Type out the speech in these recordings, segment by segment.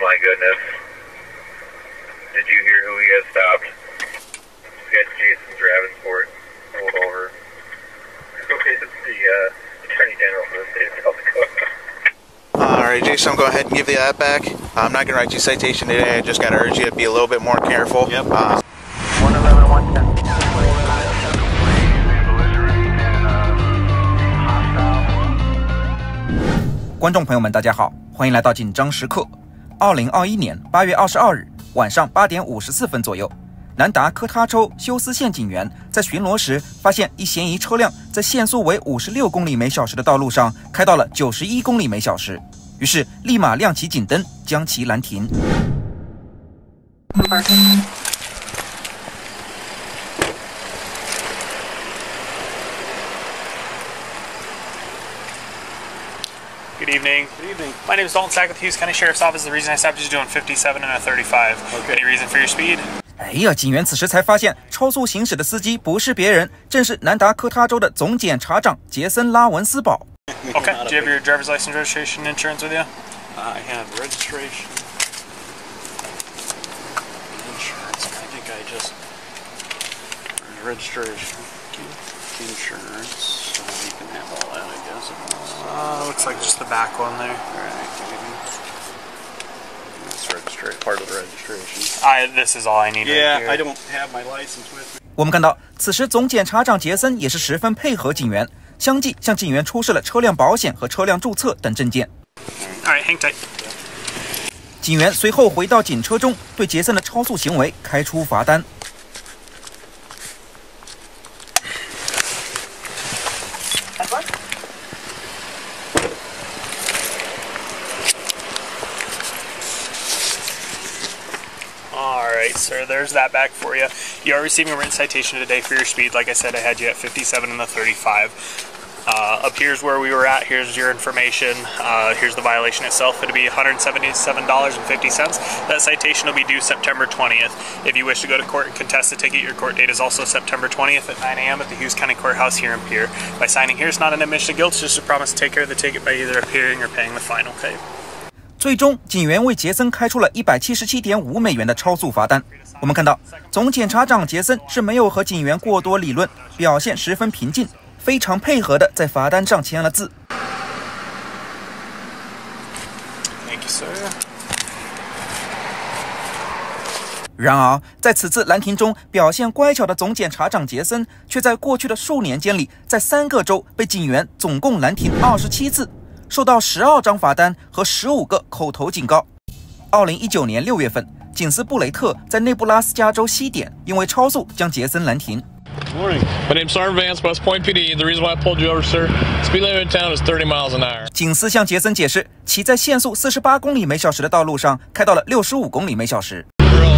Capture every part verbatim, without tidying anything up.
Alright, Jason, I'll go ahead and give you that back. I'm not going to write you a citation today. I just got to urge you to be a little bit more careful. Yep. Uh, one eleven, one ten. 观众朋友们，大家好，欢迎来到紧张时刻。二零二一年八月二十二日晚上八点五十四分左右，南达科他州休斯县警员在巡逻时发现一嫌疑车辆在限速为五十六公里每小时的道路上开到了九十一公里每小时，于是立马亮起警灯，将其拦停。 Good evening. Good evening. My name is Dalton Sack with Hughes County Sheriff's Office. The reason I stopped you is doing fifty-seven and a thirty-five. Okay. Any reason for your speed? 哎呀，警员此时才发现，超速行驶的司机不是别人，正是南达科他州的总检察长杰森·拉文斯堡。 Okay. Do you have your driver's license, registration, insurance with you? I have registration, insurance. I think I just registration, insurance. So you can have all that, I guess. Uh, looks like just the back one there. Right. That's registration. Part of the registration. I. This is all I need. Yeah, right here. I don't have my license with me. 我们看到，此时总检察长杰森也是十分配合警员，相继向警员出示了车辆保险和车辆注册等证件。 All right, hang tight. 警员随后回到警车中，对杰森的超速行为开出罚单。 Alright, sir, there's that back for you. You are receiving a written citation today for your speed. Like I said, I had you at fifty-seven and the thirty-five. Uh, up here's where we were at. Here's your information. Uh, here's the violation itself. It'll be one hundred seventy-seven dollars and fifty cents. That citation will be due September twentieth. If you wish to go to court and contest the ticket, your court date is also September twentieth at nine A M at the Hughes County Courthouse here in Pierre. By signing here, it's not an admission of guilt. It's just a promise to take care of the ticket by either appearing or paying the fine, okay? 最终，警员为杰森开出了一百七十七点五美元的超速罚单。我们看到，总检察长杰森是没有和警员过多理论，表现十分平静，非常配合的在罚单上签了字。 Thank you, sir. 然而，在此次拦停中表现乖巧的总检察长杰森，却在过去的数年间里，在三个州被警员总共拦停二十七次。受到十二张罚单和十五个口头警告。二零一九年六月份，警司布雷特在内布拉斯加州西点因为超速将杰森拦停。 Morning. My name's Sergeant Vance, West Point P D. The reason why I pulled you over, sir, speed limit in town is thirty miles an hour. 警司向杰森解释，其在限速四十八公里每小时的道路上开到了六十五公里每小时。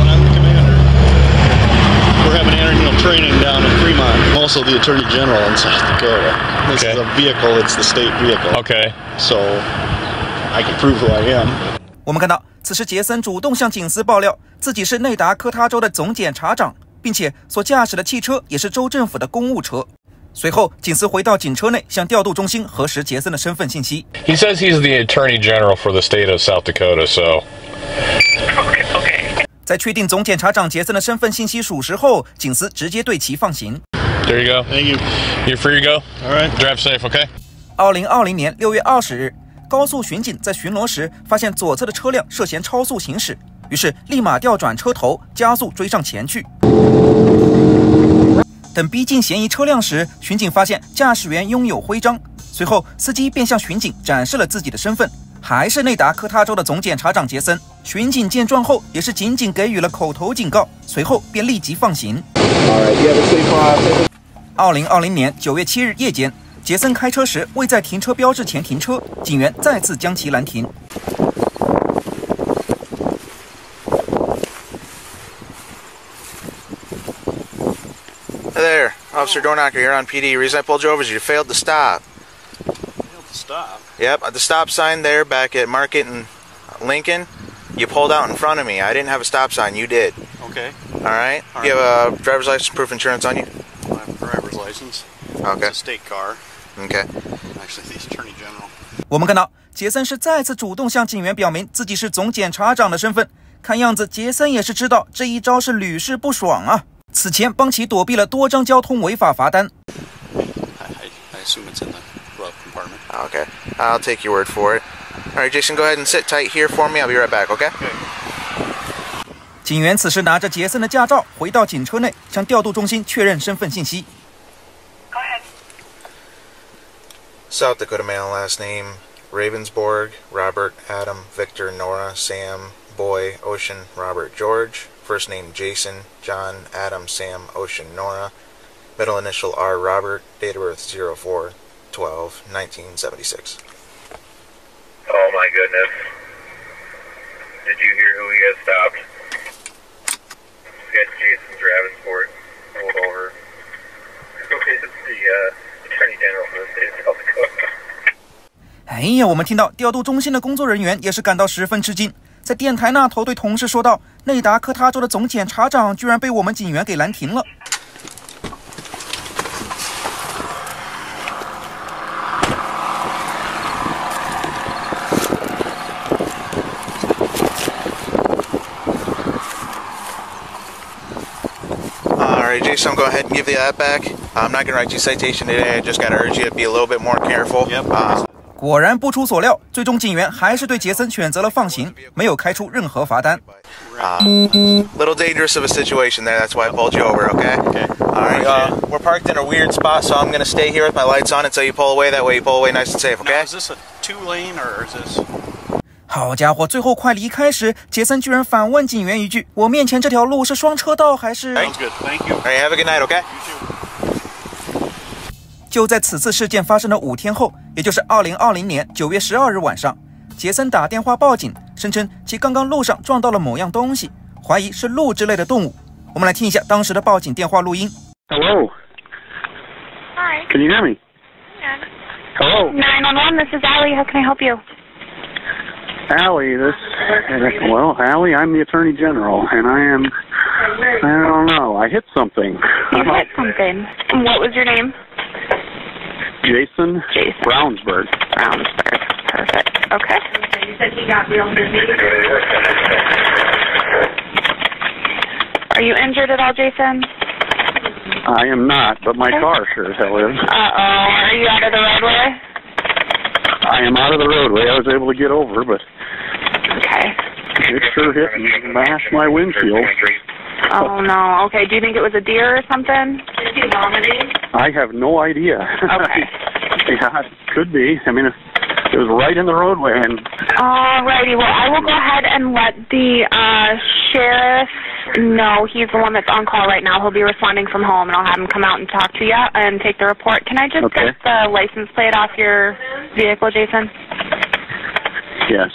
We're having annual training down in Fremont. I'm also the Attorney General in South Dakota. This Okay. is a vehicle, it's the state vehicle. Okay. So I can prove who I am. 我们看到，此时杰森主动向警司爆料，自己是内达科他州的总检察长，并且所驾驶的汽车也是州政府的公务车。随后，警司回到警车内，向调度中心核实杰森的身份信息。 He says he's the Attorney General for the state of South Dakota, so. Okay, okay. 在确定总检察长杰森的身份信息属实后，警司直接对其放行。 There you go. Thank you. You're free to go. All right. Drive safe, okay? 二零二零年六月二十日，高速巡警在巡逻时发现左侧的车辆涉嫌超速行驶，于是立马调转车头，加速追上前去。等逼近嫌疑车辆时，巡警发现驾驶员拥有徽章，随后司机便向巡警展示了自己的身份，还是内达科他州的总检察长杰森。巡警见状后，也是仅仅给予了口头警告，随后便立即放行。二零二零年九月七日夜间，杰森开车时未在停车标志前停车，警员再次将其拦停。 Hey there, Officer Doorknocker here on P D. The reason I pulled you over is you failed to stop. Failed to stop? Yep, at the stop sign there back at Market and Lincoln, you pulled out in front of me. I didn't have a stop sign, you did. Okay. Alright? You have a driver's license, proof insurance on you? I have a driver's license. Okay. It's a state car. Okay. Actually, the Attorney General. 我们看到杰森是再次主动向警员表明自己是总检察长的身份。看样子杰森也是知道这一招是屡试不爽啊。此前帮其躲避了多张交通违法罚单。 I, I, I assume it's in the glove compartment. Okay, I'll take your word for it. All right, Jason, go ahead and sit tight here for me. I'll be right back, okay? Okay. 警员此时拿着杰森的驾照回到警车内，向调度中心确认身份信息。 Go ahead. South Dakota male, last name Ravensborg, Robert, Adam, Victor, Nora, Sam, Boy, Ocean, Robert, George. First name Jason, John, Adam, Sam, Ocean, Nora. Middle initial R, Robert. Date of birth zero four twelve nineteen seventy-six. Oh my goodness. Did you hear who he has stopped? We got Jason Ravensborg pulled over. Okay, this is the uh, Attorney General for the state of South Dakota. 哎呀，我们听到调度中心的工作人员也是感到十分吃惊，在电台那头对同事说道：“内达科他州的总检察长居然被我们警员给拦停了。” Alright, Jason, go ahead and give you that back. I'm not going to write you a citation today. I just got to urge you to be a little bit more careful. Yep. Uh, 果然不出所料，最终警员还是对杰森选择了放行，没有开出任何罚单。 Uh, little dangerous of a situation there. That's why I pulled you over, okay? Okay. Alright, uh, we're parked in a weird spot, so I'm going to stay here with my lights on until you pull away. That way you pull away nice and safe, Now, okay? is this a two lane or is this? 好家伙，最后快离开时，杰森居然反问警员一句：“我面前这条路是双车道还是？” Sounds good. Thank you. Alright, have a good night, okay? You too. 就在此次事件发生的五天后，也就是二零二零年九月十二日晚上，杰森打电话报警，声称其刚刚路上撞到了某样东西，怀疑是鹿之类的动物。我们来听一下当时的报警电话录音。 Hello. Hi. Can you hear me? Yeah. Hello. nine one one, this is Allie. How can I help you? Allie, this, well, Allie, I'm the Attorney General, and I am, I don't know, I hit something. You hit something. And what was your name? Jason? Jason. Brownsburg. Brownsburg. Perfect. Okay. You said he got real busy. Are you injured at all, Jason? I am not, but my Okay. car sure as hell is. Uh-oh. Are you out of the roadway? I am out of the roadway. I was able to get over, but Okay. it sure hit and bashed my windshield. Oh, no. Okay. Do you think it was a deer or something? Did he vomiting? I have no idea. Okay. Yeah, it could be. I mean, it, it was right in the roadway, and Alrighty. Well, I will go ahead and let the uh, sheriff know. He's the one that's on call right now. He'll be responding from home, and I'll have him come out and talk to you and take the report. Can I just Okay. get the license plate off your vehicle, Jason? yes,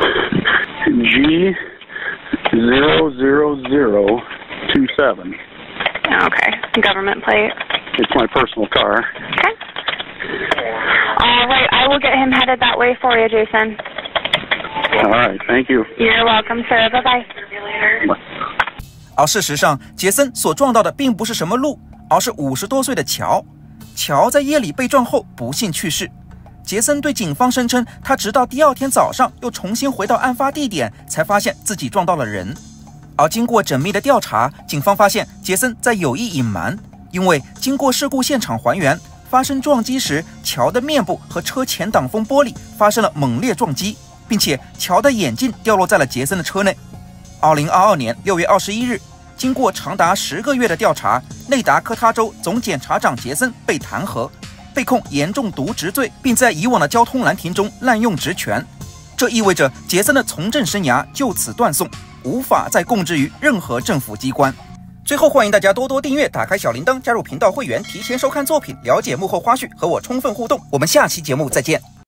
G zero zero zero two seven. Okay. Government plate. It's my personal car. Okay. All right. I will get him headed that way for you, Jason. All right, thank you. You're welcome, sir. Bye-bye. 而事实上，杰森所撞到的并不是什么鹿，而是五十多岁的乔。乔在夜里被撞后不幸去世。杰森对警方声称，他直到第二天早上又重新回到案发地点，才发现自己撞到了人。而经过缜密的调查，警方发现杰森在有意隐瞒，因为经过事故现场还原，发生撞击时，乔的面部和车前挡风玻璃发生了猛烈撞击，并且乔的眼镜掉落在了杰森的车内。二零二二年六月二十一日，经过长达十个月的调查，内达科他州总检察长杰森被弹劾，被控严重渎职罪，并在以往的交通拦停中滥用职权。这意味着杰森的从政生涯就此断送，无法再供职于任何政府机关。最后，欢迎大家多多订阅，打开小铃铛，加入频道会员，提前收看作品，了解幕后花絮，和我充分互动。我们下期节目再见。